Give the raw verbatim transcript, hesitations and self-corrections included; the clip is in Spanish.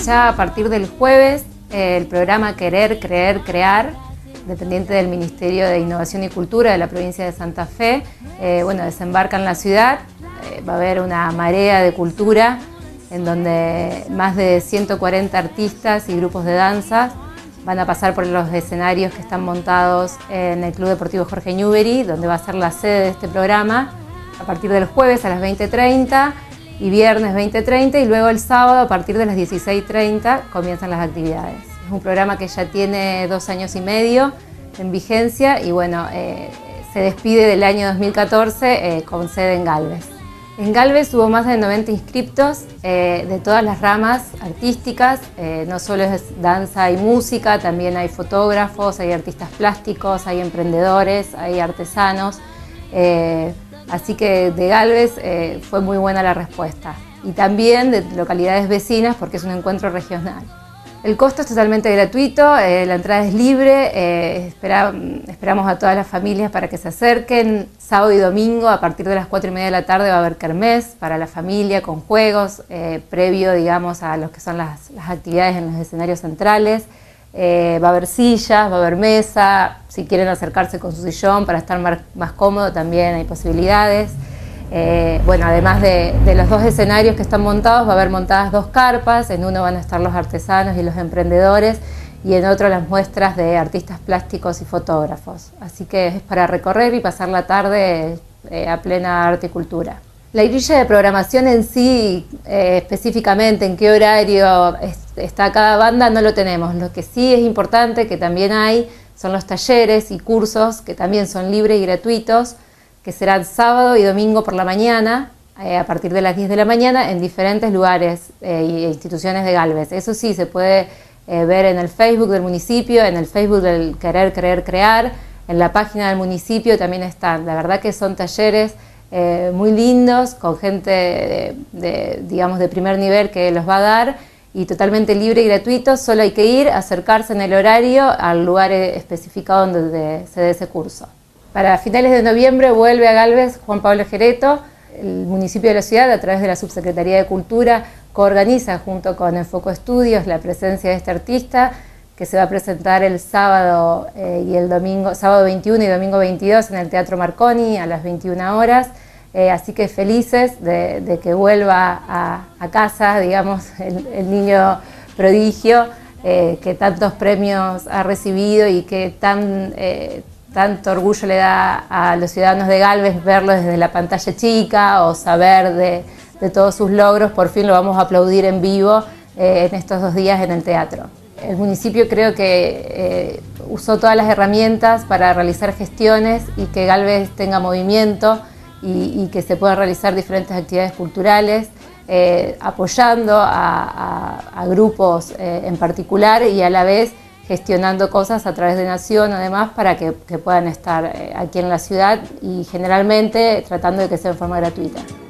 ya a partir del jueves eh, el programa Querer, Creer, Crear, dependiente del Ministerio de Innovación y Cultura de la provincia de Santa Fe, eh, bueno, desembarca en la ciudad. Eh, va a haber una marea de cultura en donde más de ciento cuarenta artistas y grupos de danza van a pasar por los escenarios que están montados en el Club Deportivo Jorge Newbery, donde va a ser la sede de este programa, a partir del jueves a las veinte treinta y viernes veinte treinta, y luego el sábado a partir de las dieciséis treinta comienzan las actividades. Es un programa que ya tiene dos años y medio en vigencia y bueno, eh, se despide del año dos mil catorce eh, con sede en Galvez. En Galvez hubo más de noventa inscriptos eh, de todas las ramas artísticas, eh, no solo es danza y música, también hay fotógrafos, hay artistas plásticos, hay emprendedores, hay artesanos, eh, así que de Galvez eh, fue muy buena la respuesta. Y también de localidades vecinas porque es un encuentro regional. El costo es totalmente gratuito, eh, la entrada es libre, eh, espera, esperamos a todas las familias para que se acerquen. Sábado y domingo a partir de las cuatro y media de la tarde va a haber kermés para la familia con juegos, eh, previo digamos a lo que son las, las actividades en los escenarios centrales. Eh, va a haber sillas, va a haber mesa, si quieren acercarse con su sillón para estar más, más cómodo también hay posibilidades. Eh, bueno, además de, de los dos escenarios que están montados, va a haber montadas dos carpas, en uno van a estar los artesanos y los emprendedores y en otro las muestras de artistas plásticos y fotógrafos. Así que es para recorrer y pasar la tarde eh, a plena arte y cultura. La grilla de programación en sí, eh, específicamente en qué horario es, está cada banda, no lo tenemos. Lo que sí es importante, que también hay, son los talleres y cursos que también son libres y gratuitos, que serán sábado y domingo por la mañana, eh, a partir de las diez de la mañana, en diferentes lugares e eh, instituciones de Galvez. Eso sí, se puede eh, ver en el Facebook del municipio, en el Facebook del Querer, Creer, Crear, en la página del municipio también están. La verdad que son talleres eh, muy lindos, con gente de, de, digamos, de primer nivel que los va a dar, y totalmente libre y gratuito. Solo hay que ir, acercarse en el horario al lugar especificado donde se dé ese curso. Para finales de noviembre vuelve a Galvez Juan Pablo Gereto. El municipio de la ciudad, a través de la Subsecretaría de Cultura, coorganiza junto con Enfoco Estudios la presencia de este artista, que se va a presentar el sábado eh, y el domingo, sábado veintiuno y domingo veintidós en el Teatro Marconi a las veintiuna horas. Eh, así que felices de, de que vuelva a, a casa, digamos, el, el niño prodigio eh, que tantos premios ha recibido y que tan... Eh, tanto orgullo le da a los ciudadanos de Galvez verlo desde la pantalla chica o saber de, de todos sus logros. Por fin lo vamos a aplaudir en vivo eh, en estos dos días en el teatro. El municipio creo que eh, usó todas las herramientas para realizar gestiones y que Galvez tenga movimiento y, y que se puedan realizar diferentes actividades culturales, eh, apoyando a, a, a grupos eh, en particular y a la vez gestionando cosas a través de Nación o demás para que, que puedan estar aquí en la ciudad y generalmente tratando de que sea de forma gratuita.